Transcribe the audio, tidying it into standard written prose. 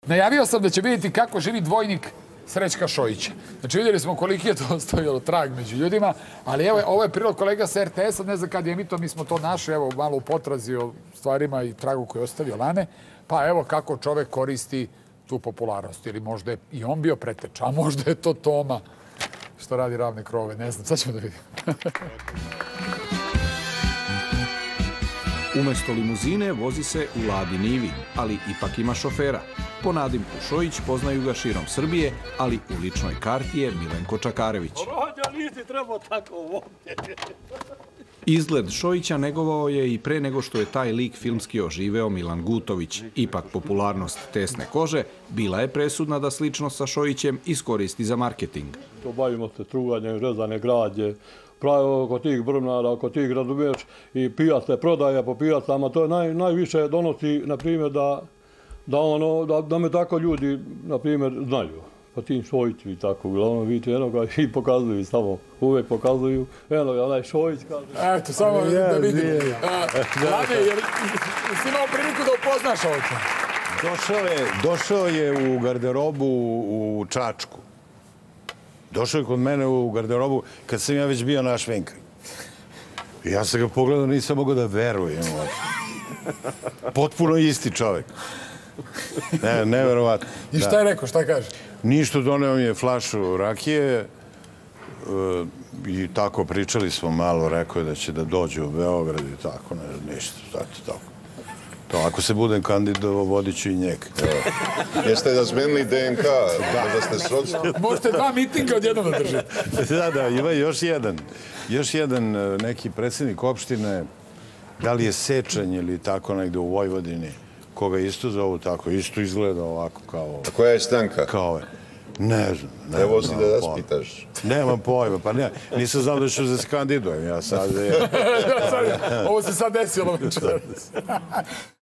Najavio sam da će vidjeti kako živi dvojnik Srećka Šojića. Znači vidjeli smo koliki je to ostavilo trag među ljudima, ali evo, ovo je prilog kolega sa RTS-a, ne znam kad je emito, mi smo to našli, evo malo u potrazi o stvarima i tragu koju je ostavio Lane, pa evo kako čovek koristi tu popularnost, ili možda je i on bio preteča, a možda je to Toma što radi ravne krove, ne znam, sad ćemo da vidimo. Umesto limuzine vozi se u Ladi Nivi, ali ipak ima šofera. Po nadimku Šojić poznaju ga širom Srbije, ali u ličnoj karti je Milenko Čakarević. Rođa, nisi trebao tako ovdje. Izgled Šojića negovao je i pre nego što je taj lik filmski oživeo Milan Gutović. Ipak popularnost tesne kože bila je presudna da sličnost sa Šojićem iskoristi za marketing. To bavimo se truganjem, rezane građe, pravi oko tih brvnara, oko tih, razumiješ, i pijace, prodaja po pijacama, to je najviše donosi, na primjer, da me tako ljudi, na primjer, znaju. Pa tim Šojiću i tako, uglavnom vidite, eno ga i pokazuju, samo uvek pokazuju, eno ga, onaj Šojić kaže. Eto, samo da vidimo. Lane, jer si imao priliku da upoznaš ovdje. Došao je u garderobu u Čačku. Došao je kod mene u garderobu kad sam ja već bio na švenkar. I ja sam ga pogledao, nisam mogao da verujem. Potpuno isti čovjek. Neverovatno. I šta je rekao, šta kaže? Ništa, doneo mi je flašu rakije i tako pričali smo malo, rekao je da će da dođe u Beograd i tako, ništa, tako. To, ako se budem kandidovao, vodit ću i njega. Jeste da zmenili DNK, da ste srodili? Možete 2 mitinga odjednom da držite. Da, ima još jedan neki predsjednik opštine, da li je Sečanj ili tako negde u Vojvodini, koga isto zovu tako, isto izgleda ovako kao... A koja je stranka? Kao je. Ne znam. Evo si da nas pitaš. Nemam pojma, pa nisam znao da ću da se kandidujem, ja sad... Ovo se sad desilo večeras.